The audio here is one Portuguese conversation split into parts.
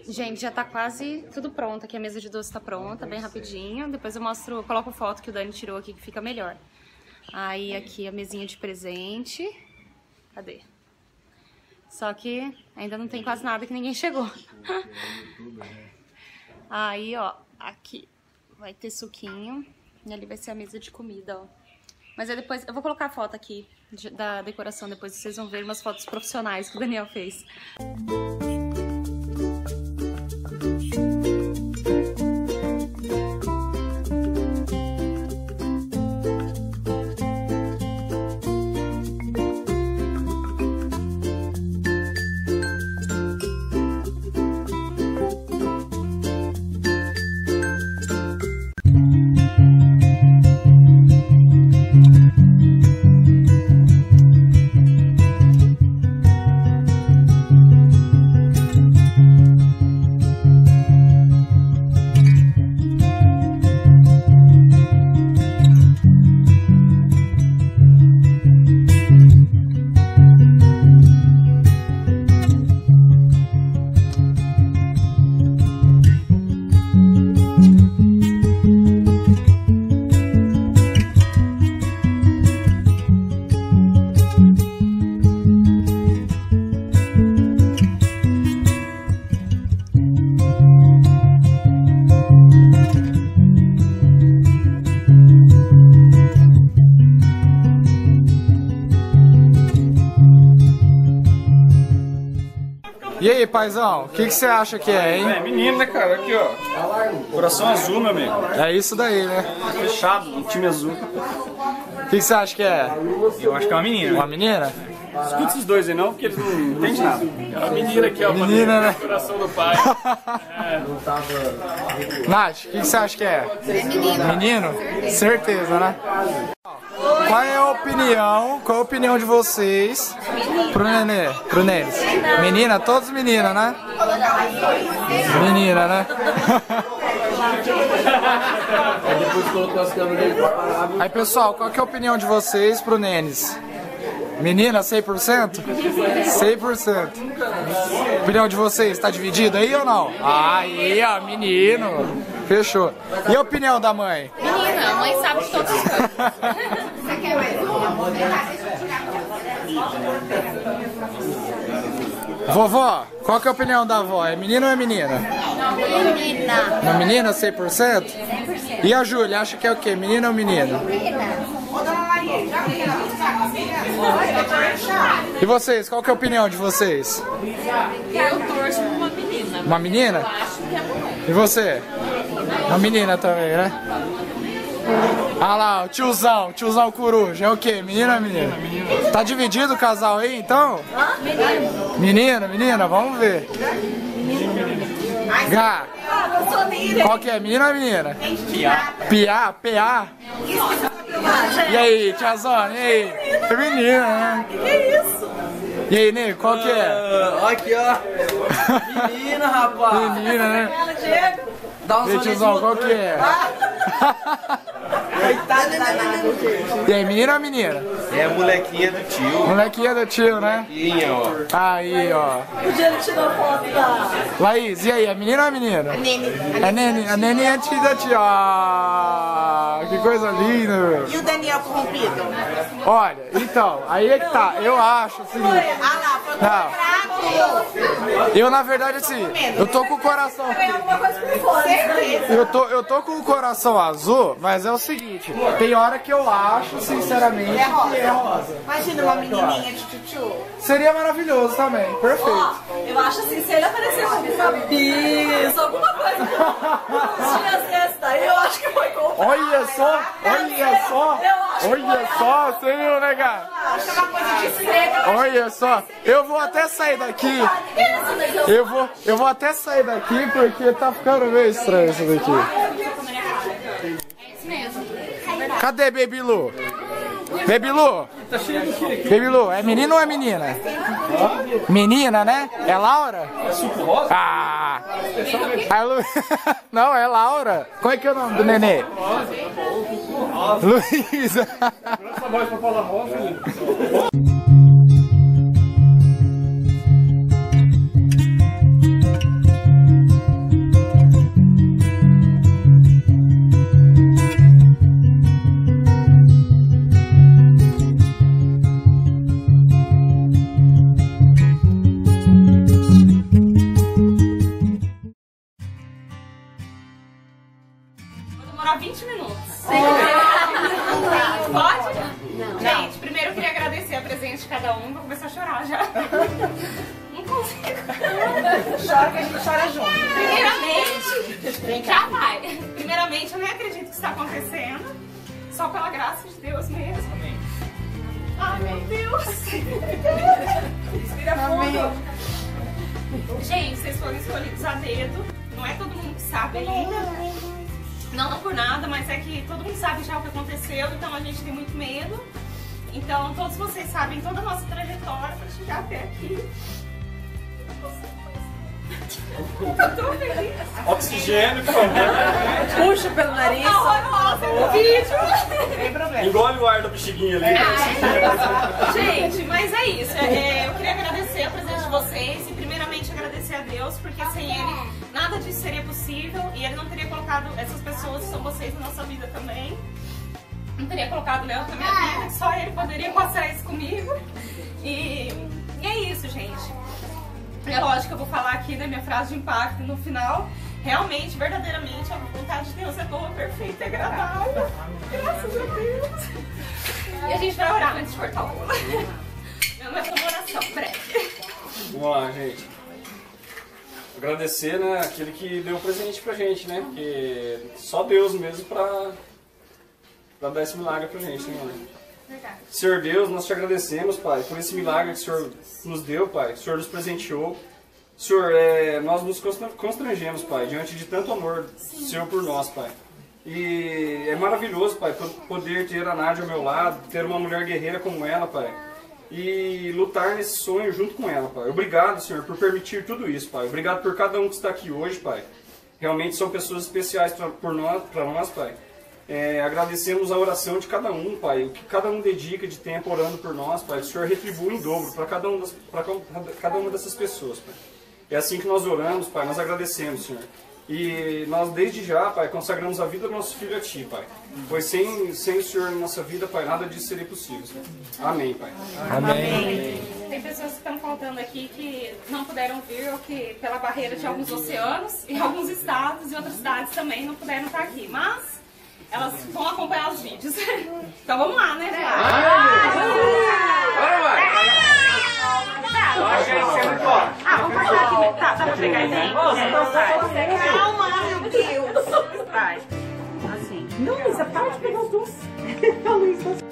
Gente, já tá quase tudo pronto. Aqui a mesa de doce tá pronta, bem rapidinho. Depois eu mostro, coloco foto que o Dani tirou aqui que fica melhor. Aí aqui a mesinha de presente. Cadê? Só que ainda não tem quase nada que ninguém chegou. Aí, ó, aqui vai ter suquinho. E ali vai ser a mesa de comida, ó. Mas aí depois, eu vou colocar a foto aqui da decoração, depois vocês vão ver umas fotos profissionais que o Daniel fez. E aí, paizão, o que você acha que é, hein? É menino, né, cara? Aqui, ó. Coração azul, meu amigo. É isso daí, né? Fechado, um time azul. O que você acha que é? Eu acho que é uma menina. Uma menina? Escuta esses dois aí não, porque eles não entendem nada. É uma menina aqui, ó. Menina, né? Coração do pai. Nath, o que você acha que é? Menino. Menino? Certeza, né? Qual é a opinião? Qual a opinião de vocês pro nenê? Pro Nenes? Menina? Todos menina, né? Menina, né? Aí, pessoal, qual que é a opinião de vocês pro Nenes? Menina, 100%? 100%. Opinião de vocês, tá dividido aí ou não? Aí, ó, menino. Fechou. E a opinião da mãe? Menina, a mãe sabe de todas as coisas. Vovó, qual que é a opinião da avó? É menino ou é menina? Menina. Uma menina, 100%? E a Júlia, acha que é o quê? Menina ou menino? E vocês, qual que é a opinião de vocês? Eu torço pra uma menina. Uma menina? Eu acho que é mulher. E você? Uma menina também, né? Ah lá, o tiozão coruja, é o quê? Menina ou menina? Tá dividido o casal aí, então? Menina, menina, vamos ver. Gá, qual que é? Menina ou menina? Piá, PA? E aí, tiazona, e aí? É menina, né? Que isso? E aí, Ney, qual que é? Aqui, ó. Menina, rapaz. Menina, né? Diego. Dá um E aí, tiozão, qual que é? E aí, menina ou menina? É a molequinha do tio. Molequinha do tio, né? Molequinha, ó. Aí, ó. O dia ele tirou foto da... Laís, e aí, é menina ou é menina? É nene. A nene é tia da tia. Ah, que coisa linda, meu. E o Daniel corrompido? Olha, então, aí é que tá. Eu acho o seguinte. Ah lá, foi comprado. Eu, na verdade, assim, eu tô com o coração... Alguma coisa por fora. Eu tô com o coração azul, mas é o seguinte, tem hora que eu acho, sinceramente, que é rosa. Imagina uma menininha de tchutchu. Seria maravilhoso também, perfeito. Ó, eu acho assim, se ele aparecer com isso, alguma coisa que tinha sexta aí, eu acho que foi comprado. Olha só, você viu, né, cara? Acho uma coisa discreta. Olha só, eu vou até sair daqui, eu vou até sair daqui porque tá ficando meio estranho isso daqui. É isso mesmo. Cadê Baby Lu? Baby Lu? Baby Lu, é menino ou é menina? Menina, né? É Laura? É suco rosa? Ah! A Lu... Não, é Laura. Qual é que é o nome do nenê? Luísa. Essa voz pra falar rosa, Chora que a gente chora junto. Primeiramente, já vai. Primeiramente, eu nem acredito que isso está acontecendo. Só pela graça de Deus mesmo. Amém. Ai, meu Deus. Respira fundo. Gente, vocês foram escolhidos a dedo. Não é todo mundo que sabe ainda. Não por nada, mas é que todo mundo sabe já o que aconteceu, então a gente tem muito medo. Então todos vocês sabem toda a nossa trajetória para chegar até aqui. Eu tô feliz. Oxigênio, por favor. Puxa pelo nariz. Horrorosa no vídeo. Sem problema. Engole o ar da bexiguinha ali. Gente, mas é isso. Eu queria agradecer a presença de vocês e primeiramente agradecer a Deus, porque sem Ele nada disso seria possível e Ele não teria colocado essas pessoas que são vocês na nossa vida também. Não teria colocado o Léo na minha vida, que só ele poderia passar isso comigo. E é isso, gente. É lógico que eu vou falar aqui, né, minha frase de impacto no final. Realmente, verdadeiramente, a vontade de Deus é boa, perfeita e agradável. Graças a Deus. E a gente vai orar antes de cortar o bolo. Meu nome é uma oração, breve. Vamos lá, gente. Agradecer, né, aquele que deu o presente pra gente, né? Porque só Deus mesmo pra dar esse milagre pra gente, né, mano? Verdade. Senhor Deus, nós te agradecemos, Pai, por esse milagre que o Senhor nos deu, Pai. O Senhor nos presenteou. Senhor, nós nos constrangemos, Pai, diante de tanto amor Seu por nós, Pai. E é maravilhoso, Pai, poder ter a Nádia ao meu lado, ter uma mulher guerreira como ela, Pai. E lutar nesse sonho junto com ela, Pai. Obrigado, Senhor, por permitir tudo isso, Pai. Obrigado por cada um que está aqui hoje, Pai. Realmente são pessoas especiais para nós, Pai. Agradecemos a oração de cada um, Pai. O que cada um dedica de tempo orando por nós, Pai. O Senhor retribui em dobro para cada uma dessas pessoas, Pai. É assim que nós oramos, Pai. Nós agradecemos, Senhor. E nós, desde já, Pai, consagramos a vida do nosso filho a Ti, Pai. Pois sem o Senhor na nossa vida, Pai, nada disso seria possível, Senhor. Amém, Pai. Amém. Tem pessoas que estão faltando aqui que não puderam vir ou que pela barreira de alguns oceanos e alguns estados e outras cidades também não puderam estar aqui. Mas elas vão acompanhar os vídeos. Então vamos lá, né? Vamos passar aqui, né? Tá, dá pra pegar aí? Calma, meu Deus. Vai. Assim. Luísa, para de pegar os doces.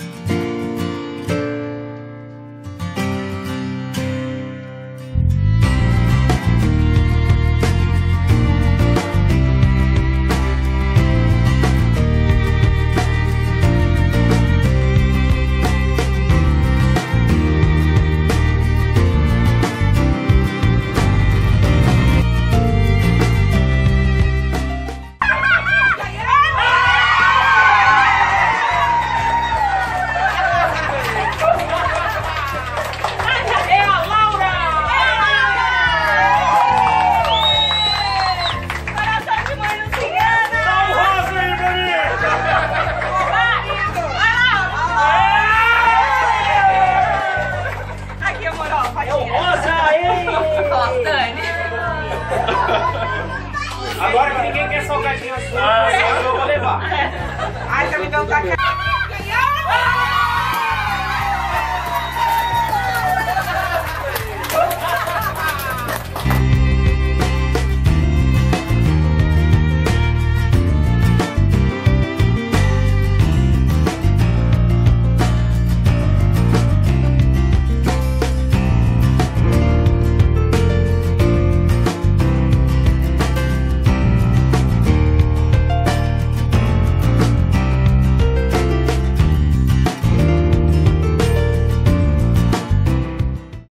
Agora que ninguém quer salgadinho assim, eu vou levar. Ai, já me deu um taca.